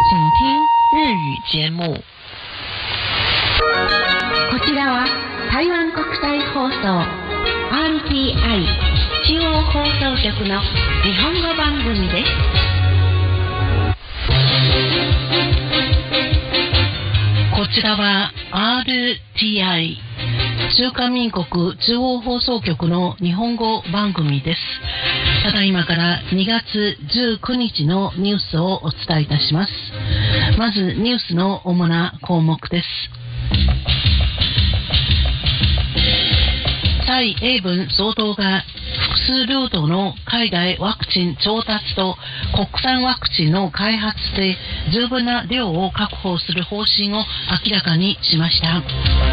请听日语节目。 こちらは台湾国際放送 RTI 中央放送局の日本語番組です。 こちらは RTI 中華民国中央放送局の日本語番組です。ただいまから2月19日のニュースをお伝えいたします。まずニュースの主な項目です。蔡英文総統が複数ルートの海外ワクチン調達と国産ワクチンの開発で十分な量を確保する方針を明らかにしました。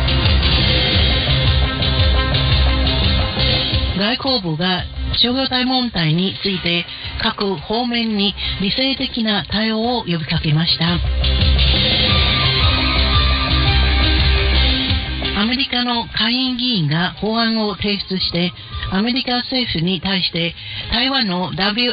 外交部が商業体問題について各方面に理性的な対応を呼びかけました。アメリカの下院議員が法案を提出してアメリカ政府に対して台湾の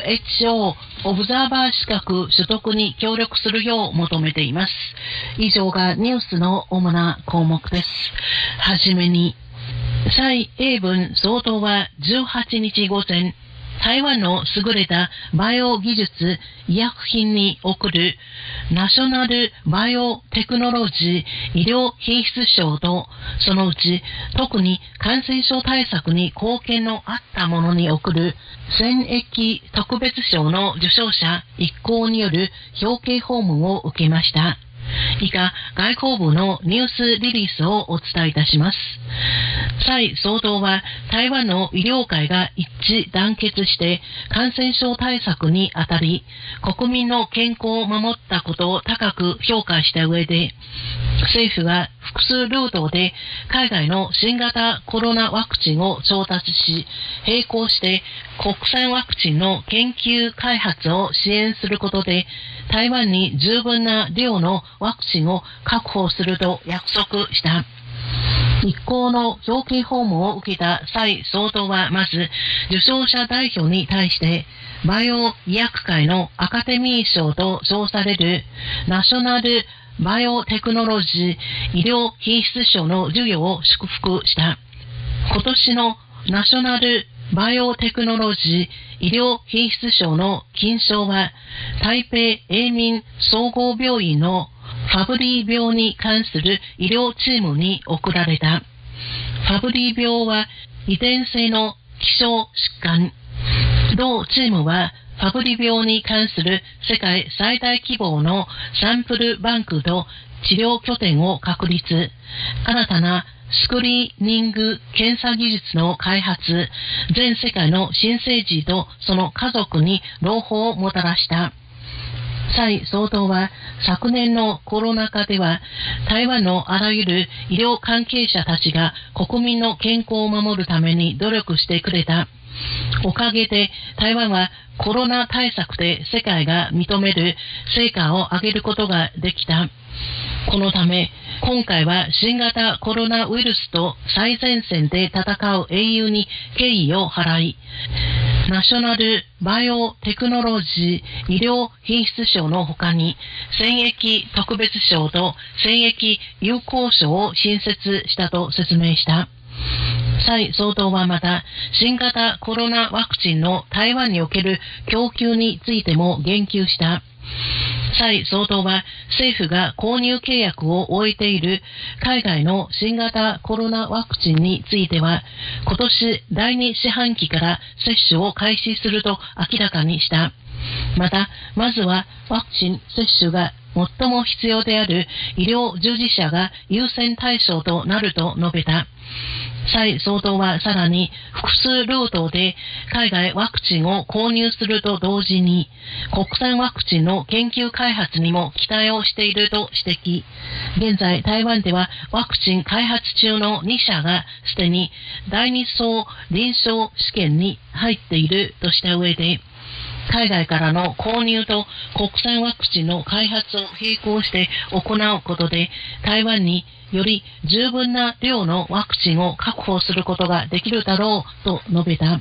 WHO オブザーバー資格取得に協力するよう求めています。以上がニュースの主な項目です。はじめに蔡英文総統は18日午前、台湾の優れたバイオ技術医薬品に贈るナショナルバイオテクノロジー医療品質賞と、そのうち特に感染症対策に貢献のあったものに贈る戦役特別賞の受賞者一行による表敬訪問を受けました。以下、外交部のニュースリリースをお伝えいたします。蔡総統は台湾の医療界が一致団結して感染症対策にあたり、国民の健康を守ったことを高く評価した上で、政府が複数ルートで海外の新型コロナワクチンを調達し、並行して国産ワクチンの研究開発を支援することで、台湾に十分な量のワクチンを確保すると約束した。一行の表敬訪問を受けた蔡総統はまず、受賞者代表に対して、バイオ医薬界のアカデミー賞と称されるナショナルバイオテクノロジー医療品質賞の授与を祝福した。今年のナショナルバイオテクノロジー医療品質賞の金賞は、台北永民総合病院のファブリー病に関する医療チームに贈られた。ファブリー病は遺伝性の希少疾患。同チームはファブリー病に関する世界最大規模のサンプルバンクと治療拠点を確立。新たなスクリーニング検査技術の開発、全世界の新生児とその家族に朗報をもたらした。蔡総統は昨年のコロナ禍では台湾のあらゆる医療関係者たちが国民の健康を守るために努力してくれた。おかげで台湾はコロナ対策で世界が認める成果を上げることができた。このため今回は新型コロナウイルスと最前線で戦う英雄に敬意を払い、ナショナルバイオテクノロジー医療品質賞の他に戦役特別賞と戦役友好賞を新設したと説明した。蔡総統はまた新型コロナワクチンの台湾における供給についても言及した。蔡総統は政府が購入契約を終えている海外の新型コロナワクチンについては今年第2四半期から接種を開始すると明らかにした。また、まずはワクチン接種が最も必要である医療従事者が優先対象となると述べた。蔡総統はさらに複数ルートで海外ワクチンを購入すると同時に国産ワクチンの研究開発にも期待をしていると指摘。現在台湾ではワクチン開発中の2社がすでに第2相臨床試験に入っているとした上で、海外からの購入と国産ワクチンの開発を並行して行うことで台湾により十分な量のワクチンを確保することができるだろうと述べた。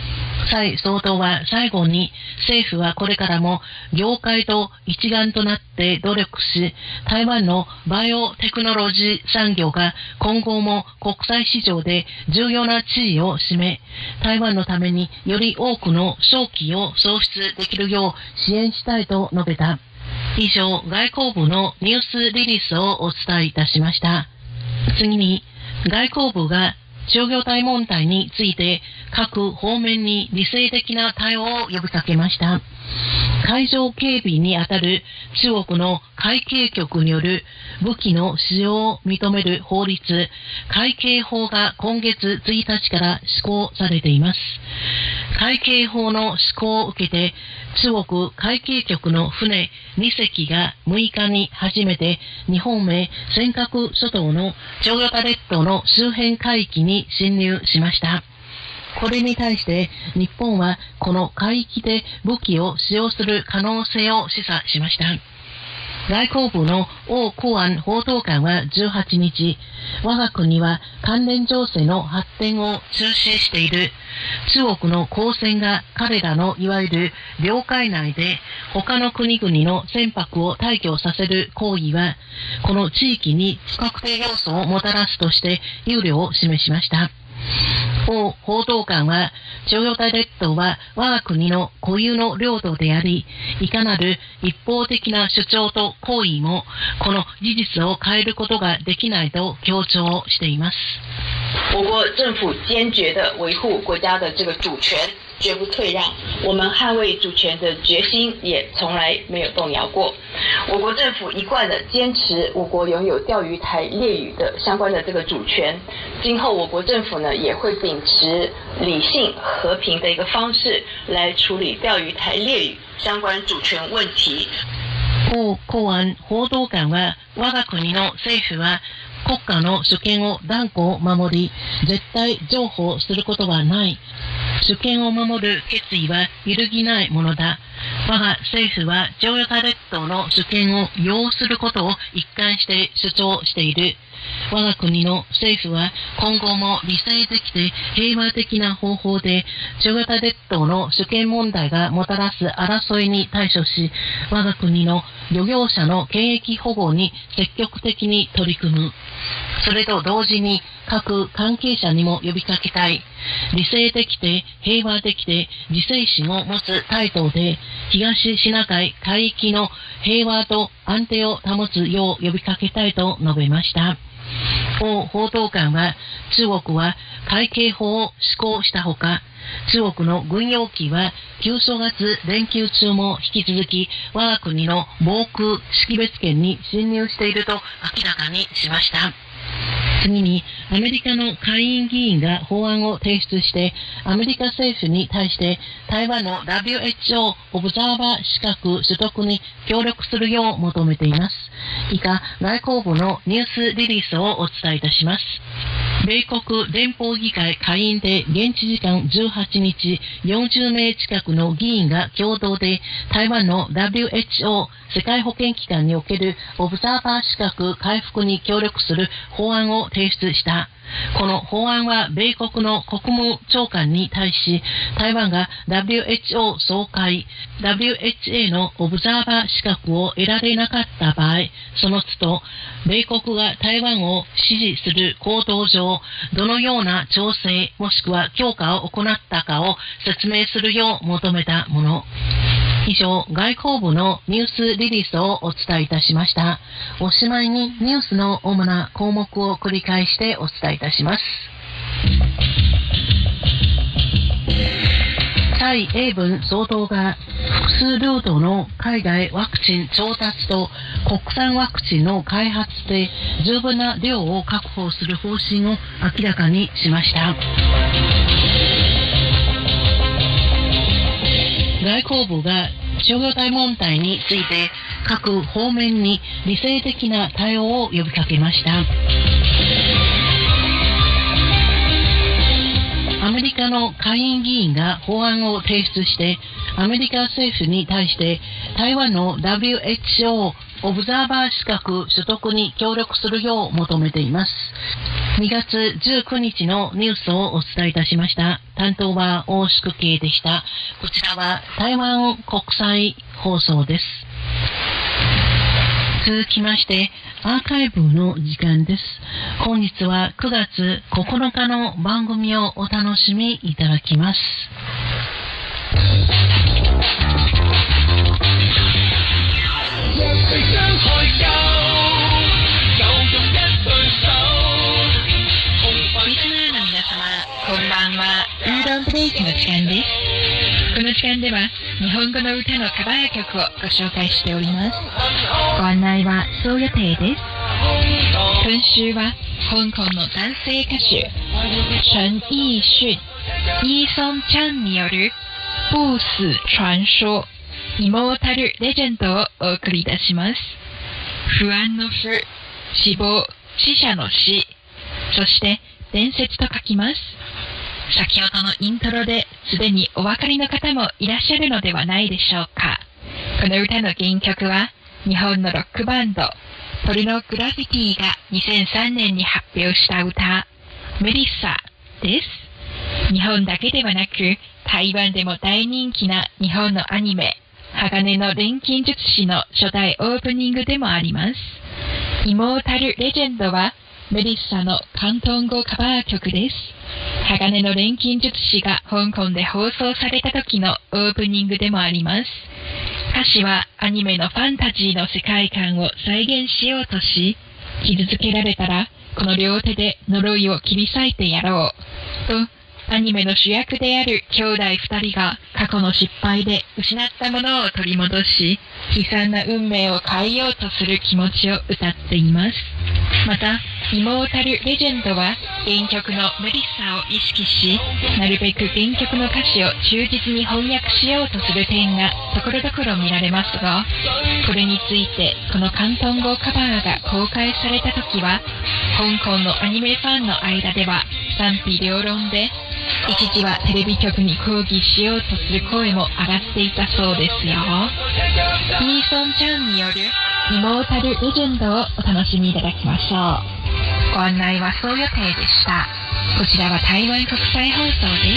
蔡総統は最後に、政府はこれからも業界と一丸となって努力し、台湾のバイオテクノロジー産業が今後も国際市場で重要な地位を占め、台湾のためにより多くの商機を創出できるよう支援したいと述べた。以上、外交部のニュースリリースをお伝えいたしました。次に、外交部が商業体問題について各方面に理性的な対応を呼びかけました。海上警備にあたる中国の海警局による武器の使用を認める法律、海警法が今月1日から施行されています。海警法の施行を受けて、中国海警局の船2隻が6日に初めて日本名尖閣諸島の長与多列島の周辺海域に侵入しました。これに対して日本はこの海域で武器を使用する可能性を示唆しました。外交部の王公安報道官は18日、我が国は関連情勢の発展を中止している。中国の公船が彼らのいわゆる領海内で他の国々の船舶を退去させる行為は、この地域に不確定要素をもたらすとして憂慮を示しました。王報道官は、長与多列島は我が国の固有の領土であり、いかなる一方的な主張と行為もこの事実を変えることができないと強調しています。 我国政府坚决地维护国家的这个主权，绝不退让。我们捍卫主权的决心也从来没有动摇过。我国政府一贯地坚持我国拥有钓鱼台列屿的相关的这个主权。今后我国政府呢也会秉持理性和平的一个方式来处理钓鱼台列屿相关主权問題。 王公安報道官は、我が国の政府は国家の主権を断固守り、絶対譲歩することはない。主権を守る決意は揺るぎないものだ。我が政府は長与多列島の主権を擁することを一貫して主張している。我が国の政府は今後も理性的で平和的な方法で長与多列島の主権問題がもたらす争いに対処し、我が国の漁業者の権益保護に積極的に取り組む。それと同時に各関係者にも呼びかけたい。理性的で平和的で自制心を持つ態度で東シナ海海域の平和と安定を保つよう呼びかけたいと述べました。王報道官は、中国は海警法を施行したほか、中国の軍用機は旧正月連休中も引き続き我が国の防空識別圏に侵入していると明らかにしました。次に、アメリカの下院議員が法案を提出して、アメリカ政府に対して台湾の WHO オブザーバー資格取得に協力するよう求めています。以下、外交部のニュースリリースをお伝えいたします。米国連邦議会下院で現地時間18日、40名近くの議員が共同で台湾の WHO 世界保健機関におけるオブザーバー資格回復に協力する法案を提出した。この法案は米国の国務長官に対し、台湾が WHO 総会、WHO のオブザーバー資格を得られなかった場合、その都度、米国が台湾を支持する行動上、どのような調整もしくは強化を行ったかを説明するよう求めたもの。以上、外交部のニュースリリースをお伝えいたしました。おしまいにニュースの主な項目を繰り返してお伝えいたします。蔡英文総統が複数ルートの海外ワクチン調達と国産ワクチンの開発で十分な量を確保する方針を明らかにしました。外交部が商業体問題について各方面に理性的な対応を呼びかけました。アメリカの下院議員が法案を提出して、 アメリカ政府に対して台湾の WHO オブザーバー資格取得に協力するよう求めています。2月19日のニュースをお伝えいたしました。担当は大宿慶でした。こちらは台湾国際放送です。続きましてアーカイブの時間です。本日は9月9日の番組をお楽しみいただきます。リスナーの皆様、こんばんは。ウーロンブレイクの時間です。この時間では日本語の歌のカバー曲をご紹介しております。ご案内はそう予定です。今週は香港の男性歌手陳奕迅、イーソンチャンによる不死傳說、イモータルレジェンドをお送りいたします。不安の不、死亡、死者の死、そして伝説と書きます。先ほどのイントロですでにお分かりの方もいらっしゃるのではないでしょうか。この歌の原曲は日本のロックバンドポルノグラフィティが2003年に発表した歌メリッサです。日本だけではなく台湾でも大人気な日本のアニメ鋼の錬金術師の初代オープニングでもあります。イモータルレジェンドはメリッサの広東語カバー曲です。鋼の錬金術師が香港で放送された時のオープニングでもあります。歌詞はアニメのファンタジーの世界観を再現しようとし、傷つけられたらこの両手で呪いを切り裂いてやろうと、アニメの主役である兄弟2人が過去の失敗で失ったものを取り戻し、悲惨な運命を変えようとする気持ちを歌っています。また、イモータルレジェンドは原曲のメリッサを意識し、なるべく原曲の歌詞を忠実に翻訳しようとする点がところどころ見られますが、これについてこの広東語カバーが公開された時は、香港のアニメファンの間では賛否両論で、一時はテレビ局に抗議しようとする声も上がっていたそうですよ。イーソンチャンによるイモータルレジェンドをお楽しみいただきましょう。ご案内はそう予定でした。こちらは台灣国際放送です。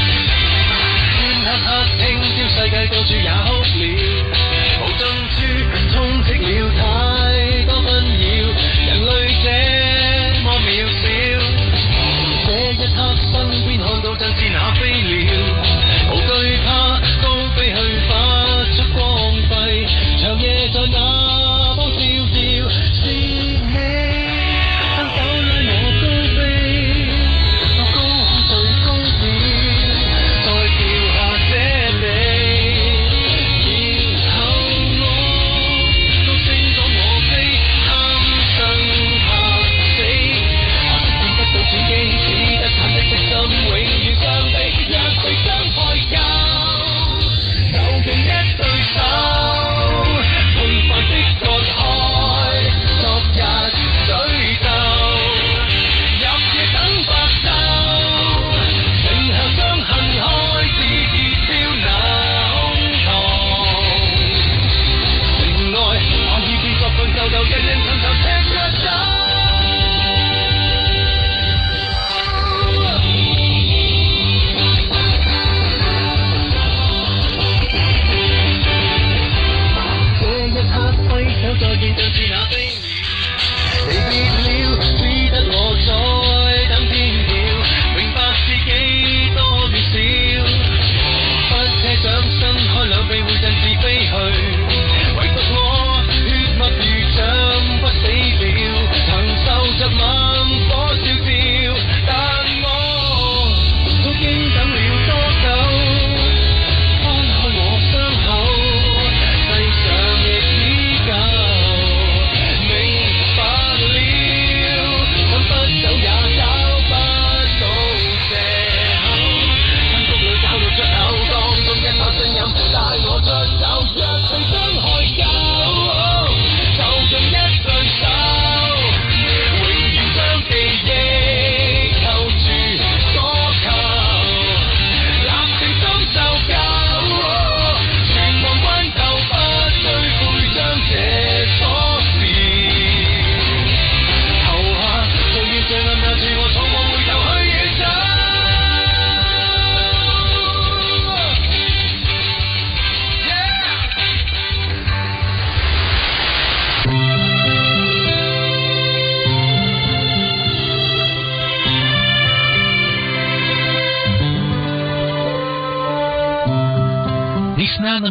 身邊看到真是那飛鳥，無懼怕高飛去發出光輝，長夜在那方照照，是你伸手拉我高飛，到高空最高點，再跳下這地，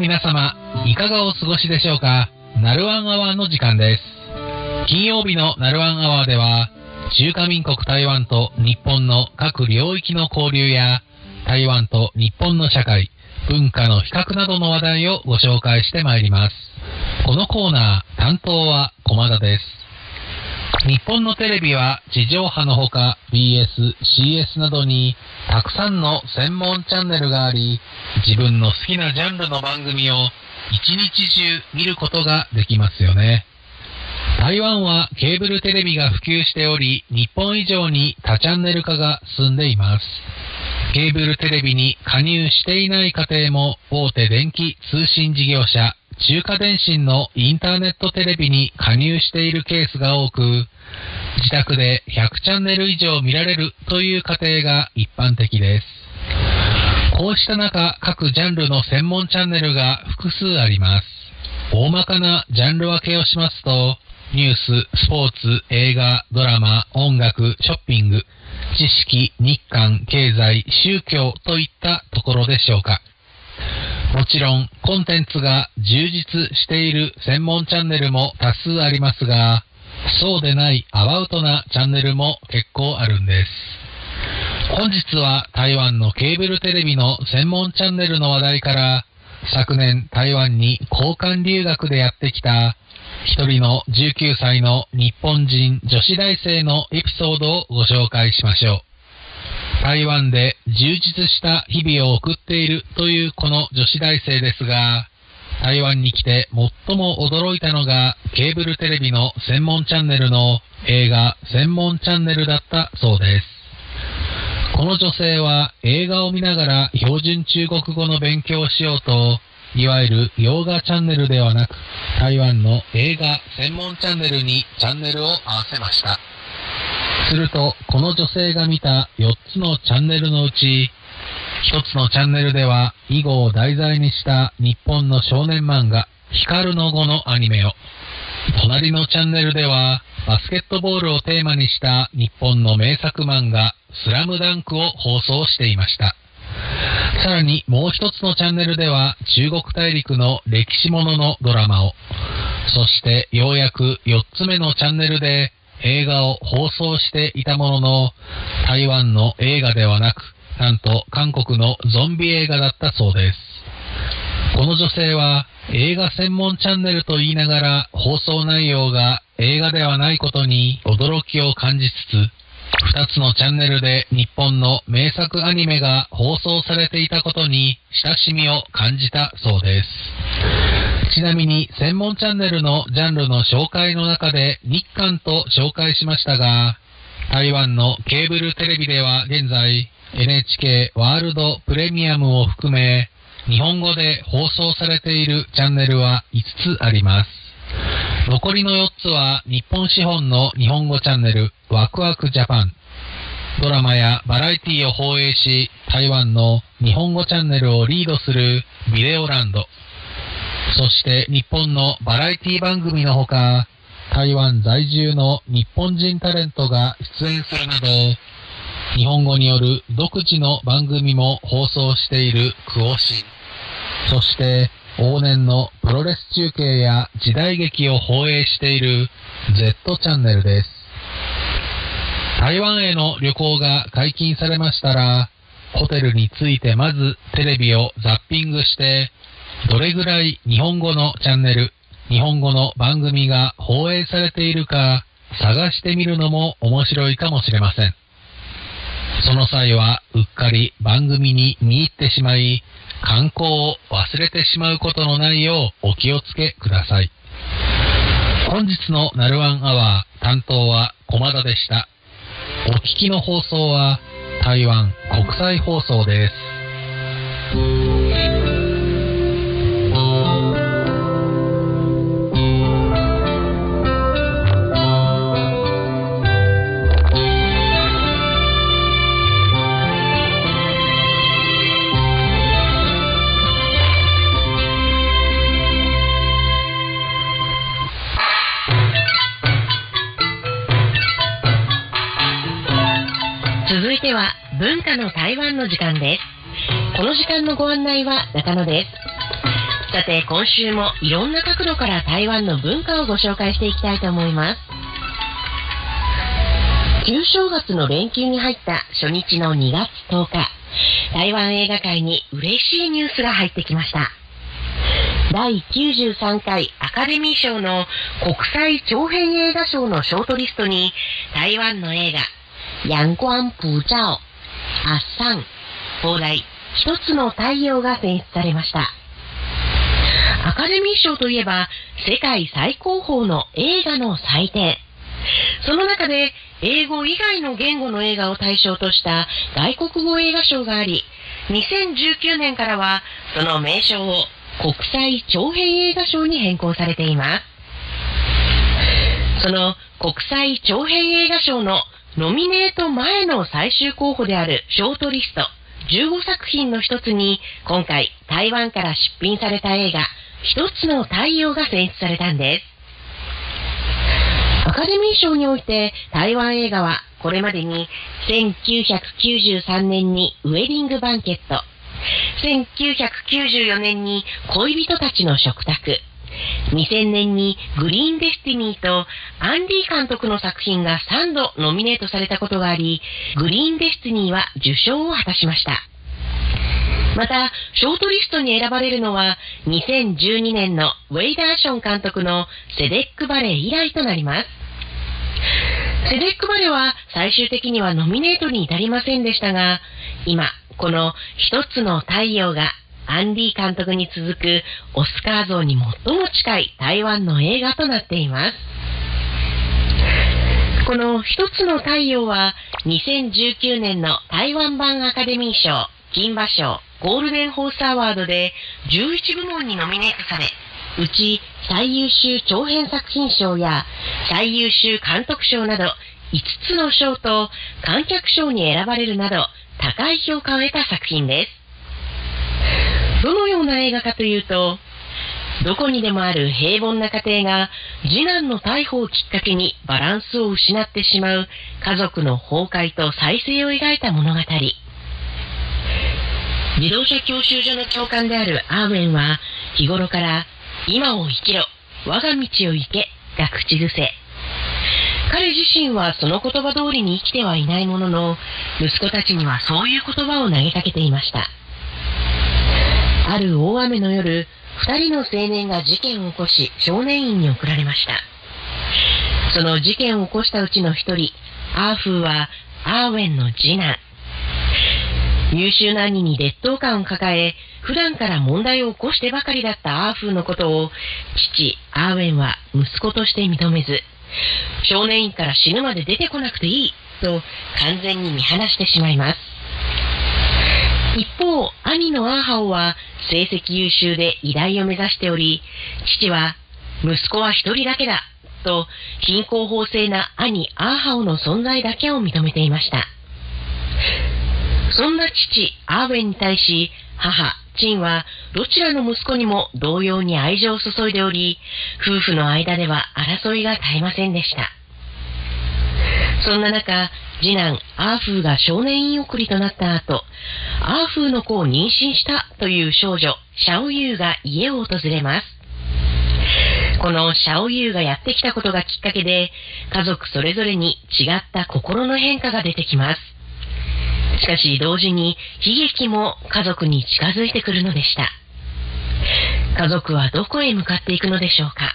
皆様、いかがお過ごしでしょうか。ナルワンアワーの時間です。金曜日のナルワンアワーでは、中華民国台湾と日本の各領域の交流や、台湾と日本の社会、文化の比較などの話題をご紹介してまいります。このコーナー、担当は駒田です。日本のテレビは地上波のほか BS、CS などにたくさんの専門チャンネルがあり、自分の好きなジャンルの番組を一日中見ることができますよね。台湾はケーブルテレビが普及しており、日本以上に多チャンネル化が進んでいます。ケーブルテレビに加入していない家庭も大手電気通信事業者、中華電信のインターネットテレビに加入しているケースが多く、自宅で100チャンネル以上見られるという家庭が一般的です。こうした中、各ジャンルの専門チャンネルが複数あります。大まかなジャンル分けをしますと、ニュース、スポーツ、映画、ドラマ、音楽、ショッピング、知識、日韓、経済、宗教といったところでしょうか。もちろん、コンテンツが充実している専門チャンネルも多数ありますが、そうでないアバウトなチャンネルも結構あるんです。本日は台湾のケーブルテレビの専門チャンネルの話題から、昨年台湾に交換留学でやってきた一人の19歳の日本人女子大生のエピソードをご紹介しましょう。台湾で充実した日々を送っているというこの女子大生ですが、台湾に来て最も驚いたのがケーブルテレビの専門チャンネルの映画専門チャンネルだったそうです。この女性は映画を見ながら標準中国語の勉強をしようと、いわゆる洋画チャンネルではなく、台湾の映画専門チャンネルにチャンネルを合わせました。すると、この女性が見た4つのチャンネルのうち、1つのチャンネルでは囲碁を題材にした日本の少年漫画、光の碁のアニメを、隣のチャンネルではバスケットボールをテーマにした日本の名作漫画、スラムダンクを放送していました。さらにもう一つのチャンネルでは中国大陸の歴史もののドラマを、そしてようやく4つ目のチャンネルで映画を放送していたものの、台湾の映画ではなく、なんと韓国のゾンビ映画だったそうです。この女性は映画専門チャンネルと言いながら放送内容が映画ではないことに驚きを感じつつ、2つのチャンネルで日本の名作アニメが放送されていたことに親しみを感じたそうです。ちなみに専門チャンネルのジャンルの紹介の中で日韓と紹介しましたが、台湾のケーブルテレビでは現在 NHK ワールドプレミアムを含め日本語で放送されているチャンネルは5つあります。残りの4つは日本資本の日本語チャンネルワクワクジャパン、ドラマやバラエティを放映し台湾の日本語チャンネルをリードするビデオランド、そして日本のバラエティ番組のほか、台湾在住の日本人タレントが出演するなど、日本語による独自の番組も放送しているクオシン、そして往年のプロレス中継や時代劇を放映している Z チャンネルです。台湾への旅行が解禁されましたら、ホテルに着いてまずテレビをザッピングして、どれぐらい日本語のチャンネル、日本語の番組が放映されているか探してみるのも面白いかもしれません。その際はうっかり番組に見入ってしまい、観光を忘れてしまうことのないようお気をつけください。本日のナルワンアワー担当は駒田でした。お聞きの放送は台湾国際放送です。 続いては文化の台湾の時間です。この時間のご案内は中野です。 さて、今週もいろんな角度から台湾の文化をご紹介していきたいと思います。旧正月の連休に入った初日の2月10日、台湾映画界に嬉しいニュースが入ってきました。第93回アカデミー賞の国際長編映画賞のショートリストに、台湾の映画、陽光普照、アッサン、放題、一つの太陽が選出されました。アカデミー賞といえば、世界最高峰の映画の祭典。その中で、英語以外の言語の映画を対象とした外国語映画賞があり、2019年からは、その名称を国際長編映画賞に変更されています。その国際長編映画賞のノミネート前の最終候補であるショートリスト15作品の一つに、今回台湾から出品された映画、一つの太陽が選出されたんです。アカデミー賞において台湾映画はこれまでに1993年にウェディングバンケット、1994年に恋人たちの食卓、2000年にグリーンデスティニーとアンディ監督の作品が3度ノミネートされたことがあり、グリーンデスティニーは受賞を果たしました。また、ショートリストに選ばれるのは2012年のウェイダーション監督のセデックバレー以来となります。セデックバレーは最終的にはノミネートに至りませんでしたが、今、この一つの太陽がアンディ監督に続くオスカー像に最も近い台湾の映画となっています。この一つの太陽は2019年の台湾版アカデミー賞、金馬賞、ゴールデンホースアワードで11部門にノミネートされ、うち最優秀長編作品賞や最優秀監督賞など5つの賞と観客賞に選ばれるなど高い評価を得た作品です。どのような映画かというと、どこにでもある平凡な家庭が次男の逮捕をきっかけにバランスを失ってしまう家族の崩壊と再生を描いた物語。自動車教習所の教官であるアーウェンは日頃から今を生きろ、我が道を行けが口癖。彼自身はその言葉通りに生きてはいないものの、息子たちにはそういう言葉を投げかけていました。ある大雨の夜、2人の青年が事件を起こし少年院に送られました。その事件を起こしたうちの1人、アーフーはアーウェンの次男。優秀な兄に劣等感を抱え、普段から問題を起こしてばかりだったアーフーのことを、父、アーウェンは息子として認めず、少年院から死ぬまで出てこなくていい、と完全に見放してしまいます。一方、兄のアーハオは成績優秀で医大を目指しており、父は、息子は一人だけだ、と貧困法制な兄アーハオの存在だけを認めていました。そんな父、アーウェンに対し、母、チンはどちらの息子にも同様に愛情を注いでおり、夫婦の間では争いが絶えませんでした。そんな中、次男、アーフーが少年院送りとなった後、アーフーの子を妊娠したという少女、シャオユーが家を訪れます。このシャオユーがやってきたことがきっかけで、家族それぞれに違った心の変化が出てきます。しかし同時に悲劇も家族に近づいてくるのでした。家族はどこへ向かっていくのでしょうか。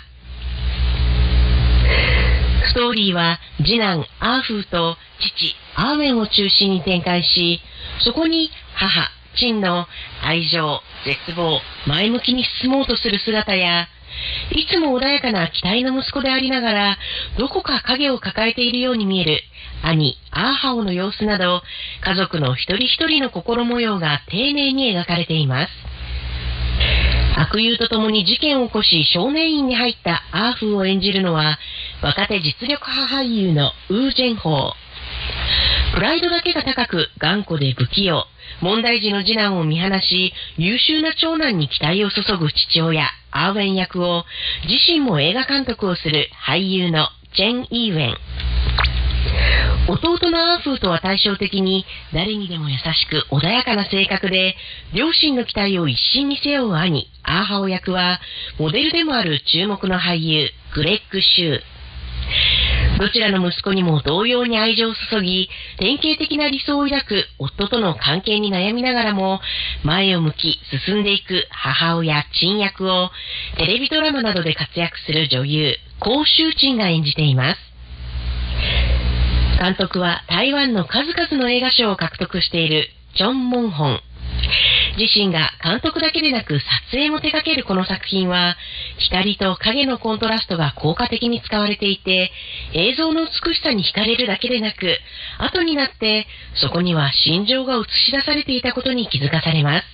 ストーリーは次男アーフーと父アーウェンを中心に展開し、そこに母チンの愛情、絶望、前向きに進もうとする姿や、いつも穏やかな期待の息子でありながら、どこか影を抱えているように見える兄、アーハオの様子など、家族の一人一人の心模様が丁寧に描かれています。悪友と共に事件を起こし少年院に入ったアーフーを演じるのは、若手実力派俳優のウー・ジェンホー。プライドだけが高く頑固で不器用、問題児の次男を見放し、優秀な長男に期待を注ぐ父親、アーウェン役を、自身も映画監督をする俳優のチェン・イーウェン。 弟のアーフーとは対照的に誰にでも優しく穏やかな性格で、両親の期待を一身に背負う兄、アーハオ役は、モデルでもある注目の俳優、グレッグ・シュー。どちらの息子にも同様に愛情を注ぎ、典型的な理想を抱く夫との関係に悩みながらも、前を向き進んでいく母親、チン役を、テレビドラマなどで活躍する女優、コウ・シュウチンが演じています。監督は台湾の数々の映画賞を獲得しているチョン・モンホン。自身が監督だけでなく撮影も手掛けるこの作品は、光と影のコントラストが効果的に使われていて、映像の美しさに惹かれるだけでなく、後になってそこには心情が映し出されていたことに気づかされます。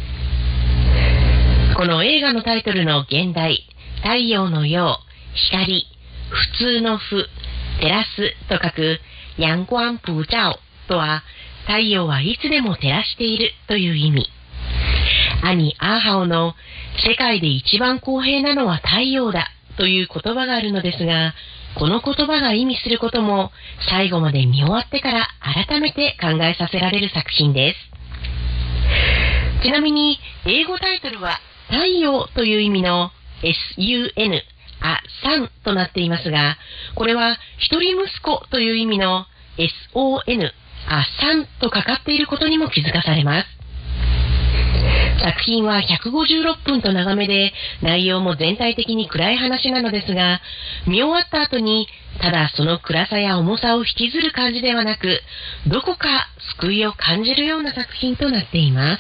この映画のタイトルの現代、太陽のよう、光、普通の普、照らすと書く、陽光普照とは、太陽はいつでも照らしているという意味。兄アーハオの世界で一番公平なのは太陽だという言葉があるのですが、この言葉が意味することも最後まで見終わってから改めて考えさせられる作品です。ちなみに英語タイトルは太陽という意味の SUN、サンとなっていますが、これは一人息子という意味の SON、サンとかかっていることにも気づかされます。作品は156分と長めで、内容も全体的に暗い話なのですが、見終わった後に、ただその暗さや重さを引きずる感じではなく、どこか救いを感じるような作品となっています。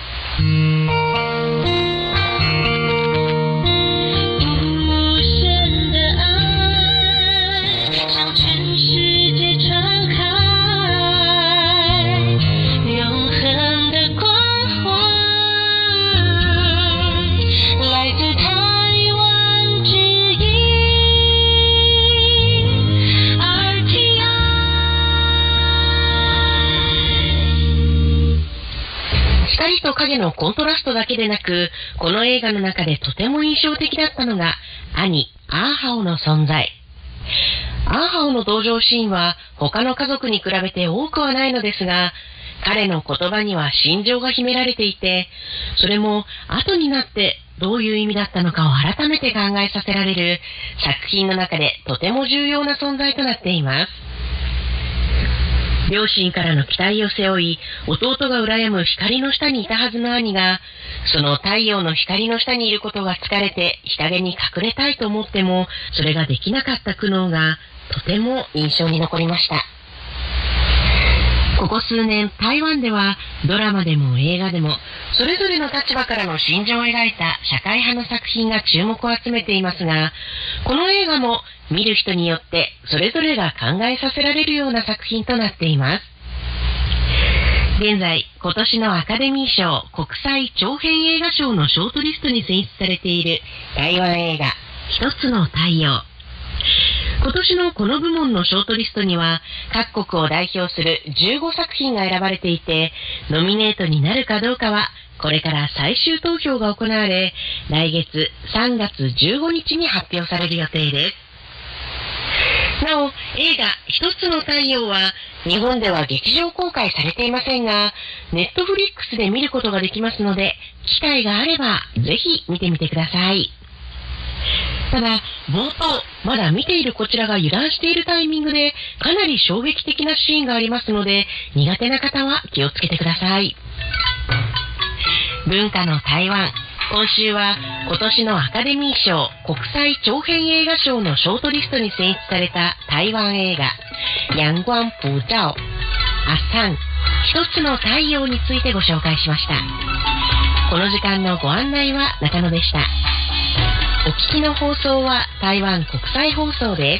光と影のコントラストだけでなく、この映画の中でとても印象的だったのが、兄、アーハオの存在。アーハオの登場シーンは他の家族に比べて多くはないのですが、彼の言葉には心情が秘められていて、それも後になってどういう意味だったのかを改めて考えさせられる作品の中でとても重要な存在となっています。両親からの期待を背負い、弟が羨む光の下にいたはずの兄が、その太陽の光の下にいることが疲れて日陰に隠れたいと思っても、それができなかった苦悩がとても印象に残りました。ここ数年、台湾ではドラマでも映画でも、それぞれの立場からの心情を描いた社会派の作品が注目を集めていますが、この映画も見る人によってそれぞれが考えさせられるような作品となっています。現在、今年のアカデミー賞国際長編映画賞のショートリストに選出されている台湾映画、一つの太陽。今年のこの部門のショートリストには各国を代表する15作品が選ばれていて、ノミネートになるかどうかはこれから最終投票が行われ、来月3月15日に発表される予定です。なお、映画一つの太陽は日本では劇場公開されていませんが、ネットフリックスで見ることができますので、機会があればぜひ見てみてください。ただ、冒頭、まだ見ているこちらが油断しているタイミングで、かなり衝撃的なシーンがありますので、苦手な方は気をつけてください。文化の台湾。今週は、今年のアカデミー賞国際長編映画賞のショートリストに選出された台湾映画、陽光普照、サン、一つの太陽についてご紹介しました。この時間のご案内は中野でした。お聞きの放送は台湾国際放送です。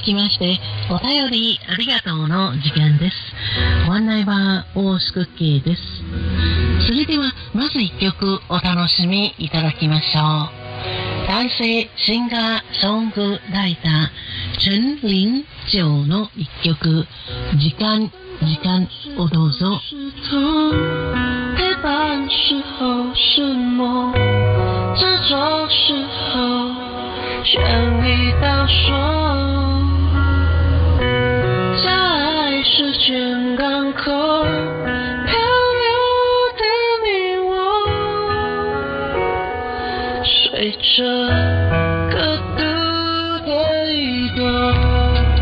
きましてお便りありがとうの時間です。ご案内は大須クッキーです。それではまず一曲お楽しみいただきましょう。男性シンガーソングライター陳零九の一曲時間をどうぞ。 陪伴时候是梦，这种时候全力到手，在爱是全港口漂流的你我，随着各独的移动。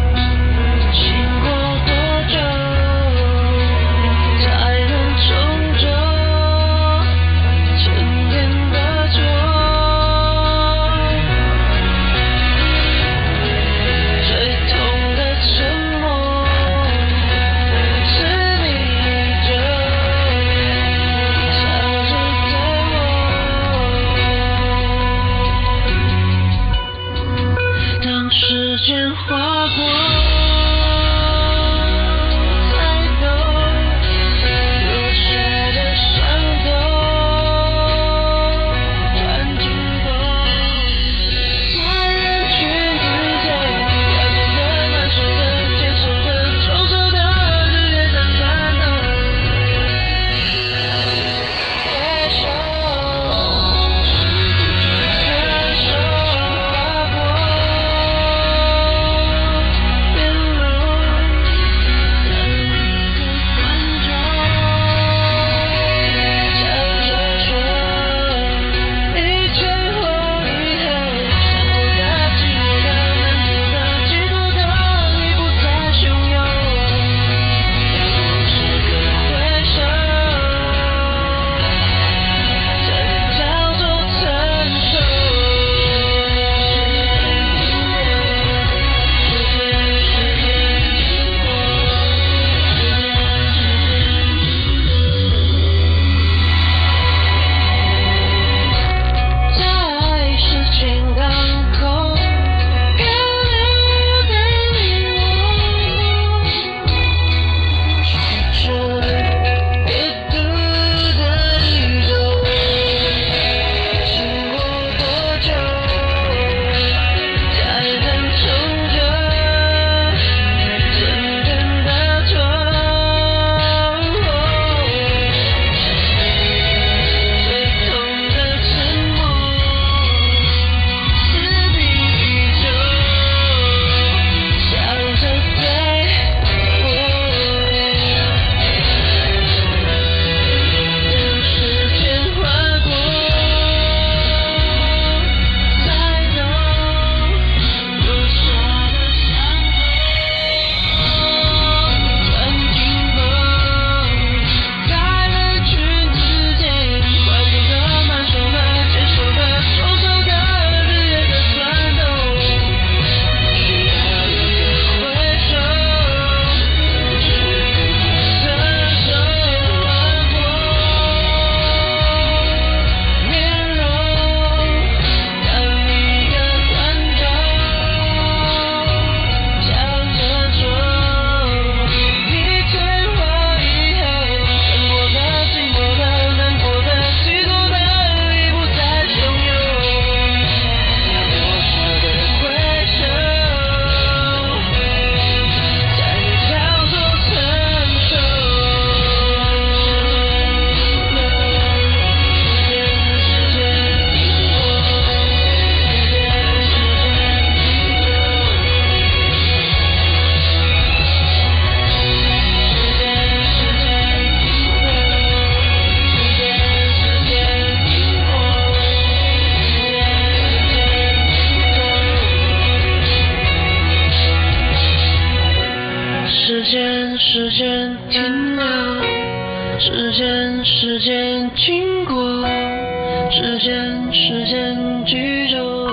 时间经过，时间居住。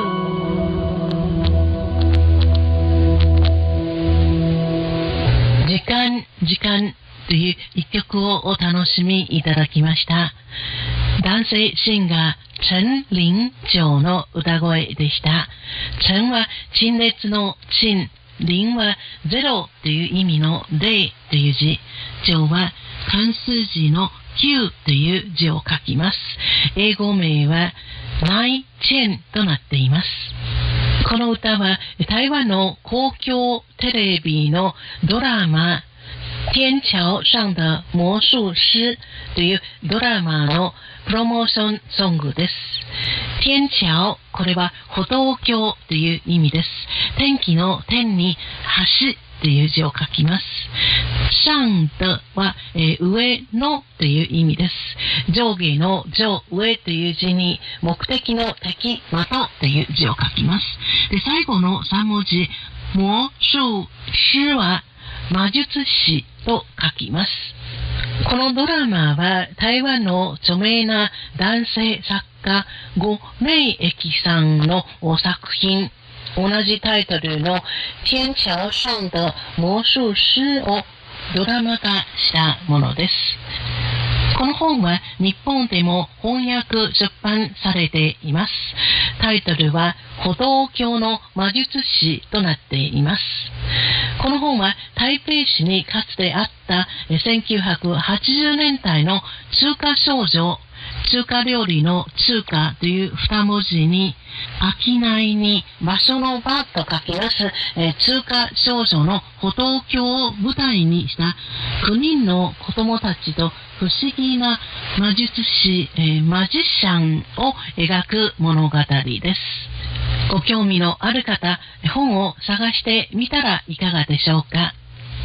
時間という一曲をお楽しみいただきました。男性シンガー陳零九の歌声でした。陳は陳列の陳、 0は0という意味の0という字。上は漢数字の9という字を書きます。英語名はナイチェンとなっています。この歌は台湾の公共テレビのドラマ天橋上的魔術師というドラマのプロモーションソングです。天橋、これは歩道橋という意味です。天気の天に橋という字を書きます。上的は、上のという意味です。上下の上、上という字に目的の敵、的という字を書きます。で、最後の3文字、魔術師は魔術師と書きます。このドラマは台湾の著名な男性作家呉明益さんの作品、同じタイトルの天橋上的魔術師をドラマ化したものです。この本は日本でも翻訳出版されています。タイトルは歩道橋の魔術師となっています。この本は台北市にかつてあった1980年代の中華少女、中華料理の中華という二文字に、商いに場所の場と書きます、中華少女の歩道橋を舞台にした9人の子供たちと不思議な魔術師、マジシャンを描く物語です。ご興味のある方、本を探してみたらいかがでしょうか。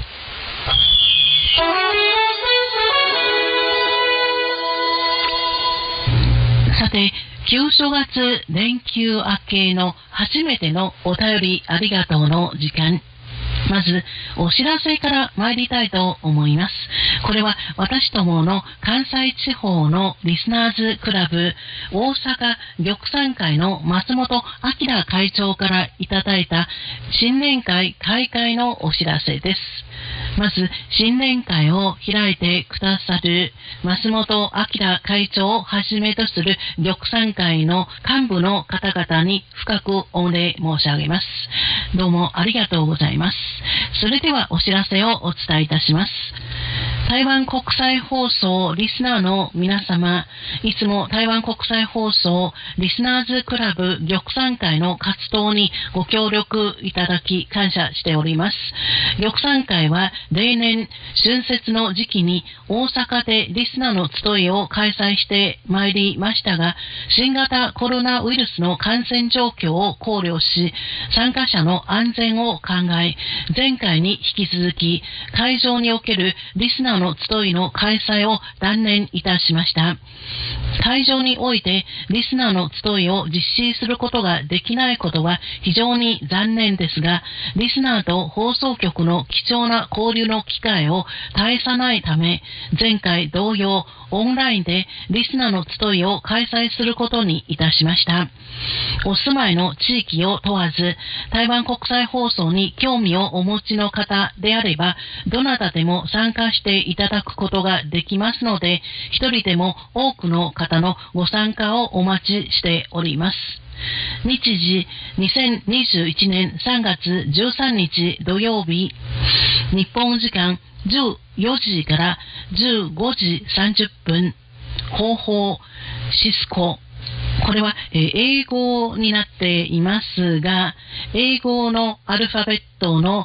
さて、旧正月連休明けの初めてのお便りありがとうの時間。まず、お知らせから参りたいと思います。これは私どもの関西地方のリスナーズクラブ大阪玉山会の松本明会長からいただいた新年会開会のお知らせです。まず、新年会を開いてくださる松本明会長をはじめとする玉山会の幹部の方々に深く御礼申し上げます。どうもありがとうございます。それではお知らせをお伝えいたします。台湾国際放送リスナーの皆様、いつも台湾国際放送リスナーズクラブ玉山会の活動にご協力いただき感謝しております。玉山会は例年春節の時期に大阪でリスナーの集いを開催してまいりましたが、新型コロナウイルスの感染状況を考慮し、参加者の安全を考え、前回に引き続き会場におけるリスナーの集いの開催を断念いたしました。会場においてリスナーの集いを実施することができないことは非常に残念ですが、リスナーと放送局の貴重な交流の機会を絶やさないため、前回同様オンラインでリスナーの集いを開催することにいたしました。お住まいの地域を問わず、台湾国際放送に興味をお持ちの方であれば、どなたでも参加していただくことができますので、一人でも多くの方のご参加をお待ちしております。日時2021年3月13日土曜日、日本時間14時から15時30分、方法シスコ。これは英語になっていますが、英語のアルファベットの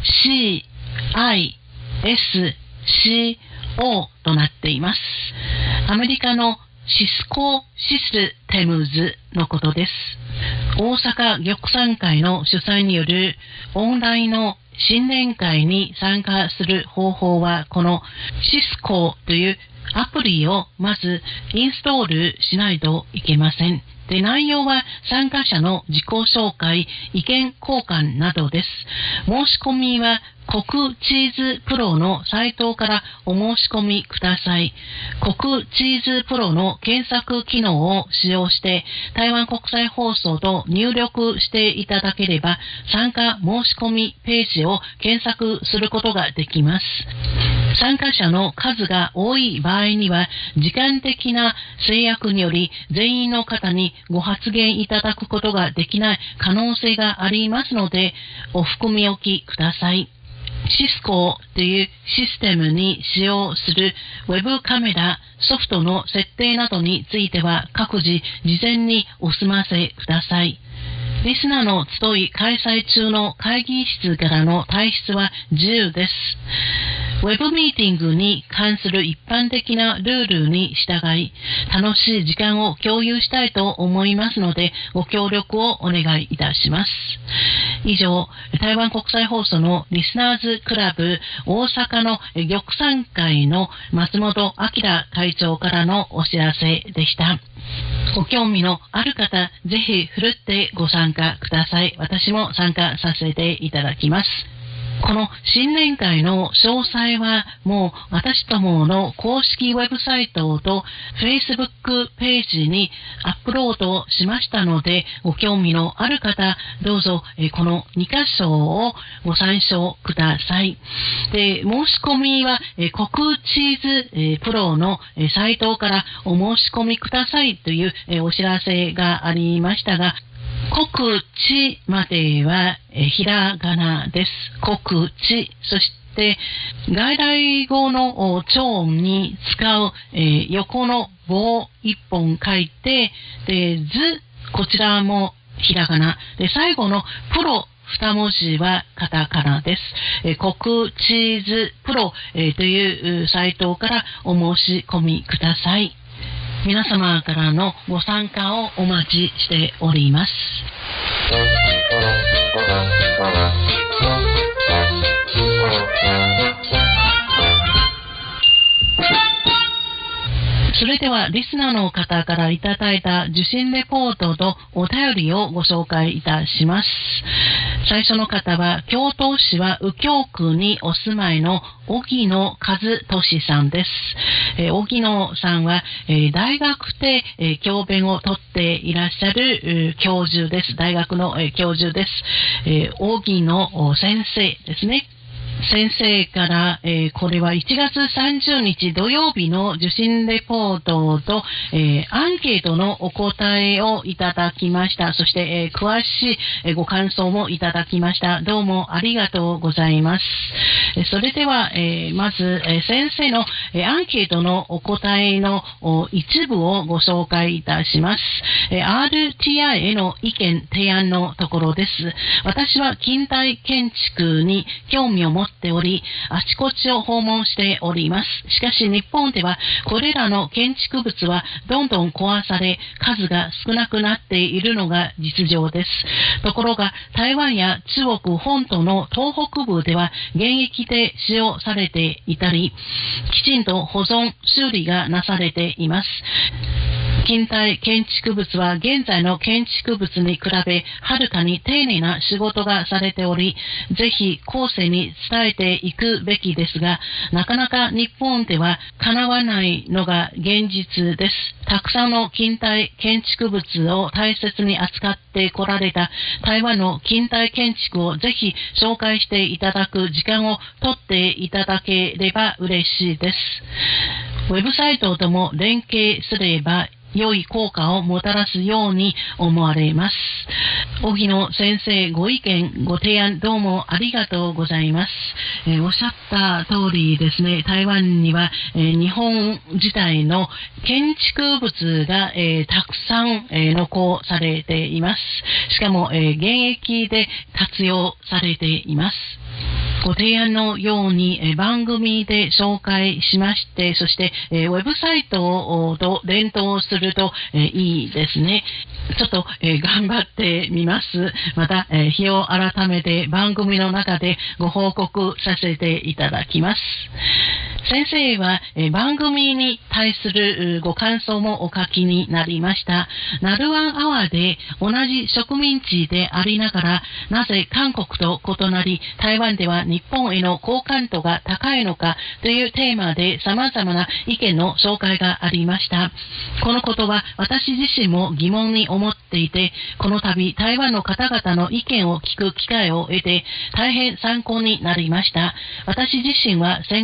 CISCO となっています。アメリカのシスコシステムズのことです。大阪玉山会の主催によるオンラインの新年会に参加する方法は、このシスコというアプリをまずインストールしないといけません。で、内容は参加者の自己紹介、意見交換などです。申し込みは国チーズプロのサイトからお申し込みください。国チーズプロの検索機能を使用して台湾国際放送と入力していただければ、参加申し込みページを検索することができます。 参加者の数が多い場合には、時間的な制約により全員の方にご発言いただくことができない可能性がありますので、お含み置きください。シスコというシステムに使用するウェブカメラ、ソフトの設定などについては各自事前にお済ませください。リスナーの集い開催中の会議室からの退出は自由です。ウェブミーティングに関する一般的なルールに従い、楽しい時間を共有したいと思いますので、ご協力をお願いいたします。以上、台湾国際放送のリスナーズクラブ大阪の玉山会の松本明会長からのお知らせでした。ご興味のある方、ぜひふるってご参加ください。私も参加させていただきます。この新年会の詳細はもう私どもの公式ウェブサイトと Facebook ページにアップロードしましたので、ご興味のある方、どうぞこの2箇所をご参照ください。で、申し込みは国チーズプロのサイトからお申し込みくださいというお知らせがありましたが、国知まではひらがなです。国知。そして外来語の長音に使う横の棒一本書いて、で、図、こちらもひらがな。で、最後のプロ二文字はカタカナです。国チーズプロというサイトからお申し込みください。皆様からのご参加をお待ちしております。それではリスナーの方からいただいた受信レポートとお便りをご紹介いたします。最初の方は京都市は右京区にお住まいの荻野和俊さんです。荻野さんは大学で教鞭をとっていらっしゃる教授です。大学の教授です。荻野先生ですね。先生から、これは1月30日土曜日の受信レポートと、アンケートのお答えをいただきました。そして、詳しいご感想もいただきました。どうもありがとうございます。それでは、まず、先生の、アンケートのお答えの一部をご紹介いたします。RTI への意見提案のところです。私は近代建築に興味を持っており、あちこちを訪問しております。しかし日本ではこれらの建築物はどんどん壊され、数が少なくなっているのが実情です。ところが台湾や中国本島の東北部では現役で使用されていたり、きちんと保存修理がなされています。近代建築物は現在の建築物に比べはるかに丁寧な仕事がされており、ぜひ後世に伝えていくべきですが、なかなか日本では叶わないのが現実です。たくさんの近代建築物を大切に扱ってこられた台湾の近代建築をぜひ紹介していただく時間を取っていただければ嬉しいです。ウェブサイトとも連携すれば良い効果をもたらすように思われます。荻野先生、ご意見、ご提案どうもありがとうございます。おっしゃった通りですね、台湾には、日本自体の建築物が、たくさん、残されています。しかも、現役で活用されています。ご提案のように番組で紹介しまして、そしてウェブサイトと連動するといいですね。ちょっと頑張ってみます。また日を改めて番組の中でご報告させていただきます。先生は番組に対するご感想もお書きになりました。ナルワンアワーで同じ植民地でありながら、なぜ韓国と異なり台湾では日本への好感度が高いのかというテーマで様々な意見の紹介がありました。このことは私自身も疑問に思っていて、この度台湾の方々の意見を聞く機会を得て大変参考になりました。私自身は戦後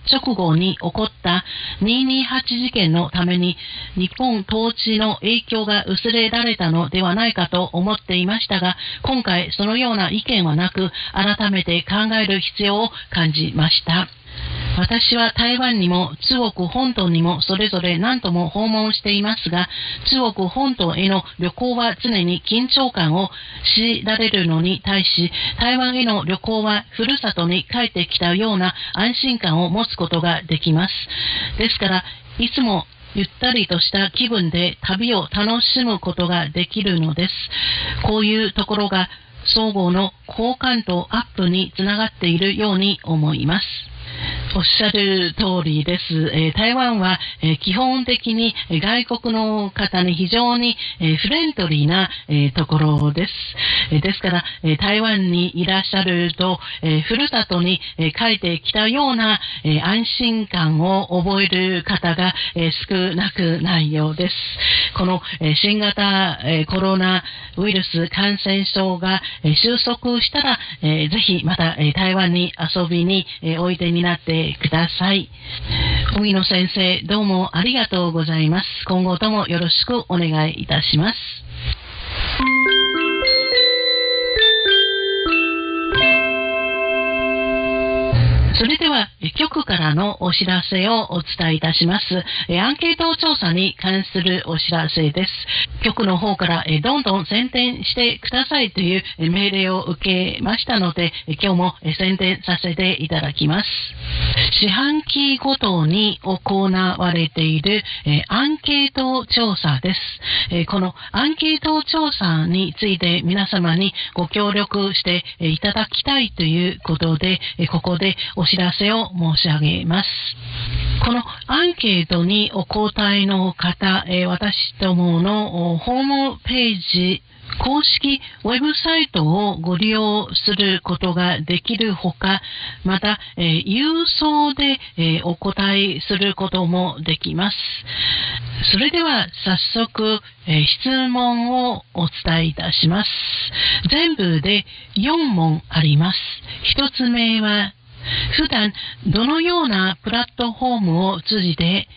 直後に起こった228事件のために日本統治の影響が薄れられたのではないかと思っていましたが、今回そのような意見はなく、改めて考える必要を感じました。私は台湾にも中国本島にもそれぞれ何度も訪問していますが、中国本島への旅行は常に緊張感を強いられるのに対し、台湾への旅行はふるさとに帰ってきたような安心感を持つことができます。ですから、いつもゆったりとした気分で旅を楽しむことができるのです。こういうところが相互の好感度アップにつながっているように思います。おっしゃる通りです。台湾は基本的に外国の方に非常にフレンドリーなところです。ですから台湾にいらっしゃるとふるさとに帰ってきたような安心感を覚える方が少なくないようです。この新型コロナウイルス感染症が収束したらぜひまた台湾に遊びにおいでになってください。荻野先生、どうもありがとうございます。今後ともよろしくお願いいたします。それでは局からのお知らせをお伝えいたします。アンケート調査に関するお知らせです。局の方からどんどん宣伝してくださいという命令を受けましたので、今日も宣伝させていただきます。四半期ごとに行われているアンケート調査です。このアンケート調査について皆様にご協力していただきたいということで、ここでお知らせを申し上げます。このアンケートにお答えの方、私どものホームページ公式ウェブサイトをご利用することができるほか、また、郵送で、お答えすることもできます。それでは早速、質問をお伝えいたします。全部で4問あります。1つ目は、普段どのようなプラットフォームを通じて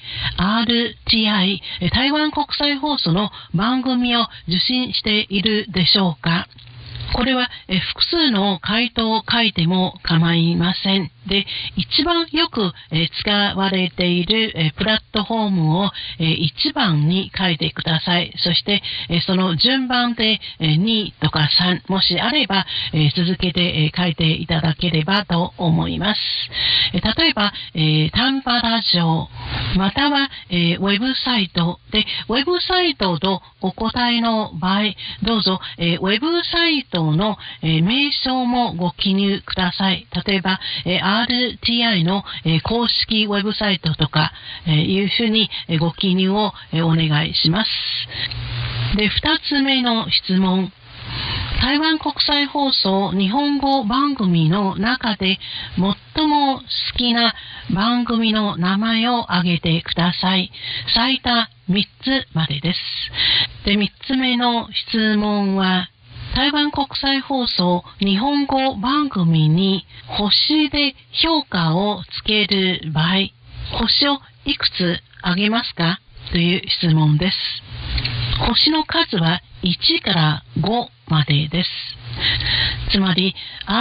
RTI 台湾国際放送の番組を受信しているでしょうか。これは複数の回答を書いても構いません。で、一番よく使われているプラットフォームを1番に書いてください。そしてその順番で2とか3もしあれば続けて書いていただければと思います。例えば短波ラジオまたはウェブサイトで、ウェブサイトとお答えの場合、どうぞウェブサイトの名称もご記入ください。例えば RTI の公式ウェブサイトとかいうふうにご記入をお願いします。で、2つ目の質問。台湾国際放送日本語番組の中で最も好きな番組の名前を挙げてください。最多3つまでです。で、3つ目の質問は、台湾国際放送日本語番組に星で評価をつける場合、星をいくつあげますかという質問です。星の数は1から5までです。つまり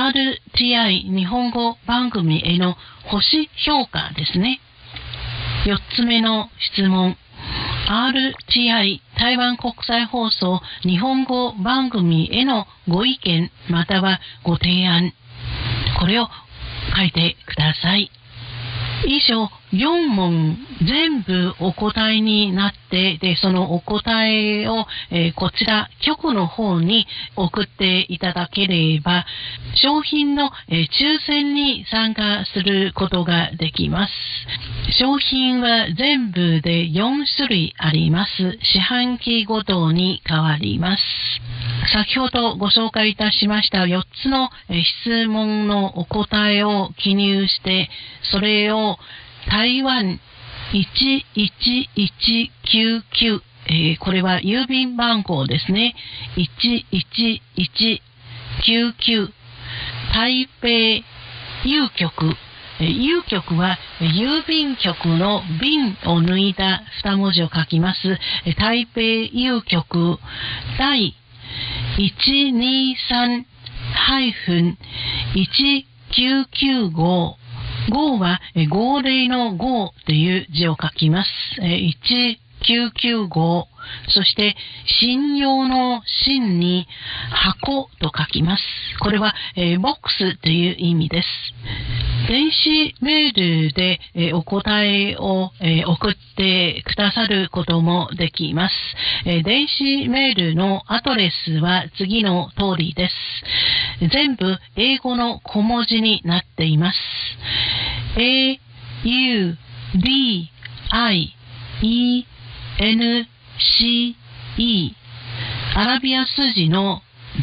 RTI 日本語番組への星評価ですね。4つ目の質問。RTI 台湾国際放送日本語番組へのご意見またはご提案、これを書いてください。以上4問全部お答えになって、でそのお答えを、こちら局の方に送っていただければ商品の、抽選に参加することができます。商品は全部で4種類あります。四半期ごとに変わります。先ほどご紹介いたしました4つの質問のお答えを記入して、それを台湾11199、これは郵便番号ですね。11199台北郵局郵局は郵便局の便を抜いた2文字を書きます。台北郵局第123-1995。号は号令の号という字を書きます。1995。そして信用の信に箱と書きます。これはボックスという意味です。電子メールでお答えを送ってくださることもできます。電子メールのアドレスは次の通りです。全部英語の小文字になっています。AUDIENCE アラビア数字の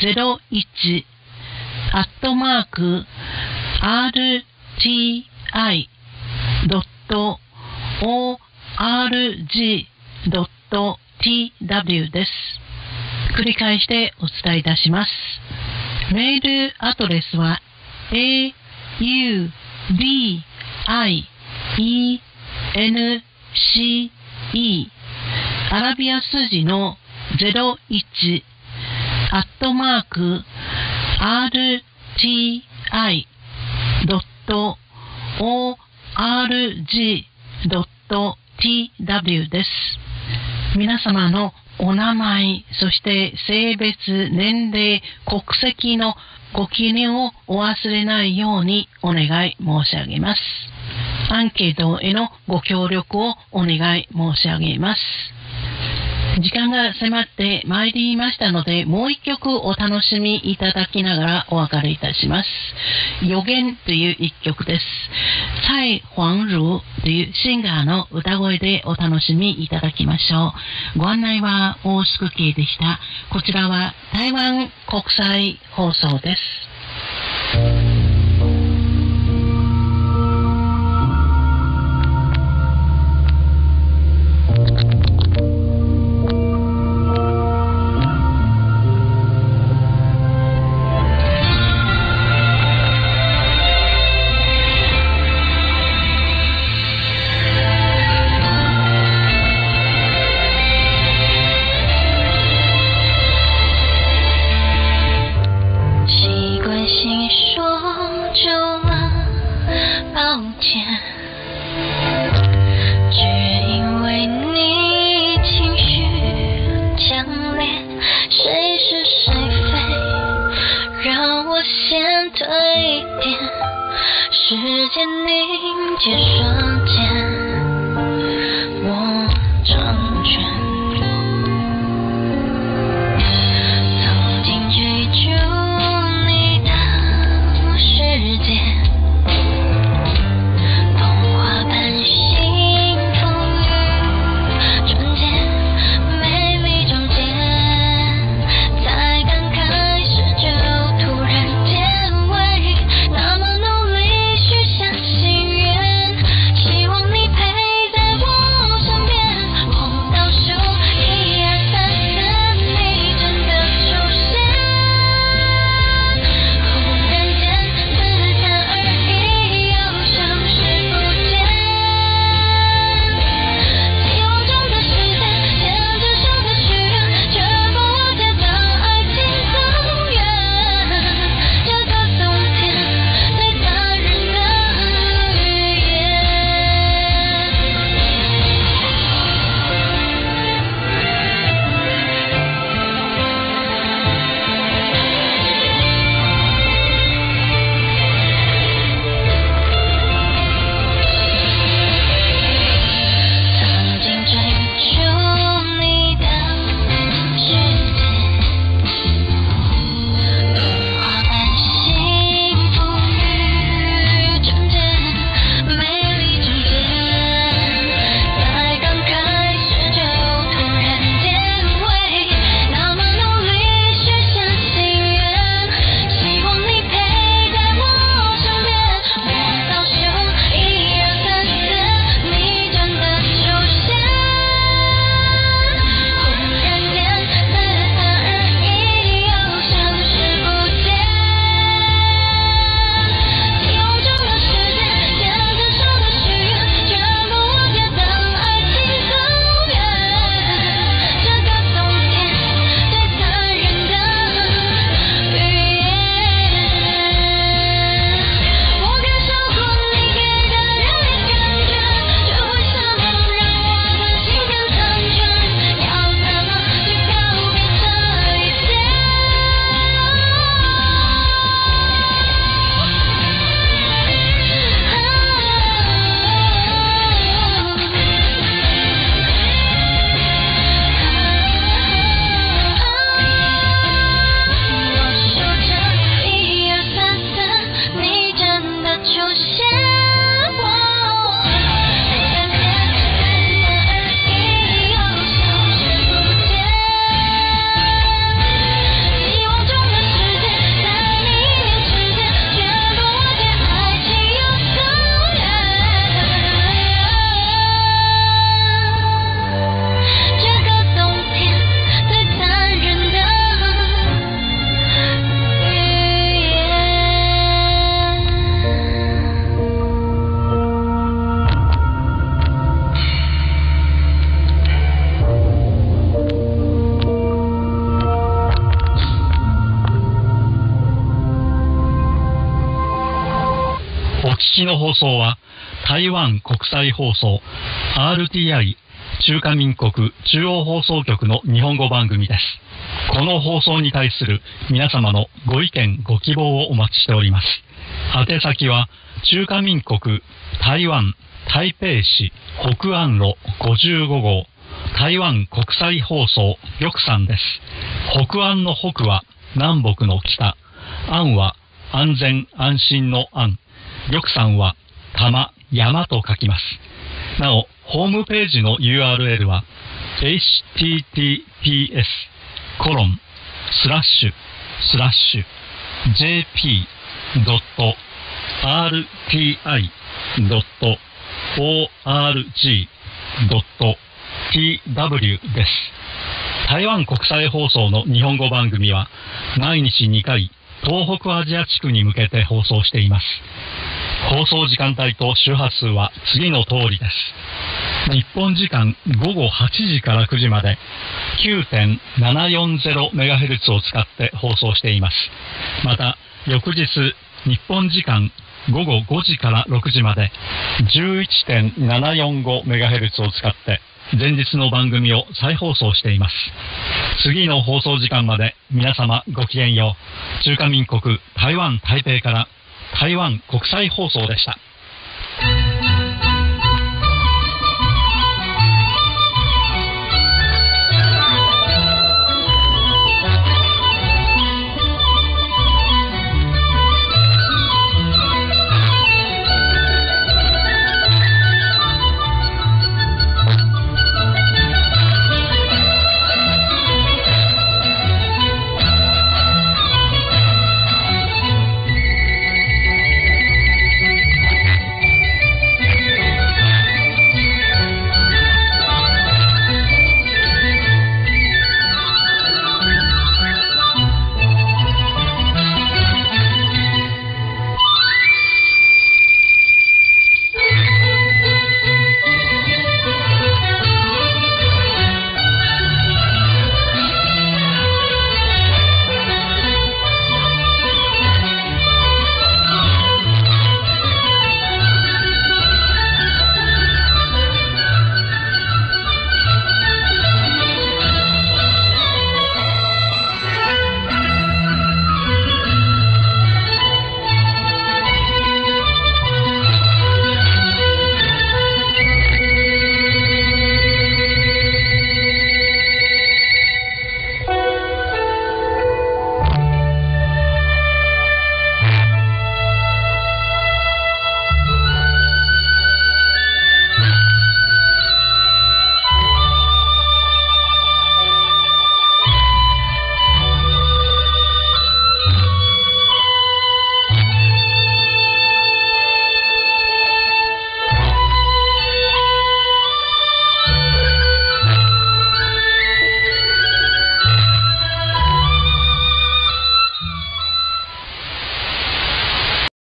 01@RTI.org.tw です。繰り返してお伝えいたします。メールアドレスは AUDIENCE アラビア数字の01@RTI.org.tw です。皆様のお名前、そして性別、年齢、国籍のご記入をお忘れないようにお願い申し上げます。アンケートへのご協力をお願い申し上げます。時間が迫ってまいりましたので、もう一曲お楽しみいただきながらお別れいたします。予言という一曲です。蔡黄如というシンガーの歌声でお楽しみいただきましょう。ご案内は大宿慶でした。こちらは台湾国際放送です。 きの放送は台湾国際放送 RTI 中華民国中央放送局の日本語番組です。この放送に対する皆様のご意見ご希望をお待ちしております。宛先は中華民国台湾台北市北安路55号台湾国際放送玉山です。北安の北は南北の北、安は安全安心の安、玉山は玉山と書きます。なおホームページの URL は https://jp.rti.org.tw です。台湾国際放送の日本語番組は毎日2回東北アジア地区に向けて放送しています。放送時間帯と周波数は次の通りです。日本時間午後8時から9時まで 9.740MHz を使って放送しています。また翌日日本時間午後5時から6時まで 11.745MHz を使って前日の番組を再放送しています。次の放送時間まで皆様ごきげんよう。中華民国台湾台北から台湾国際放送でした。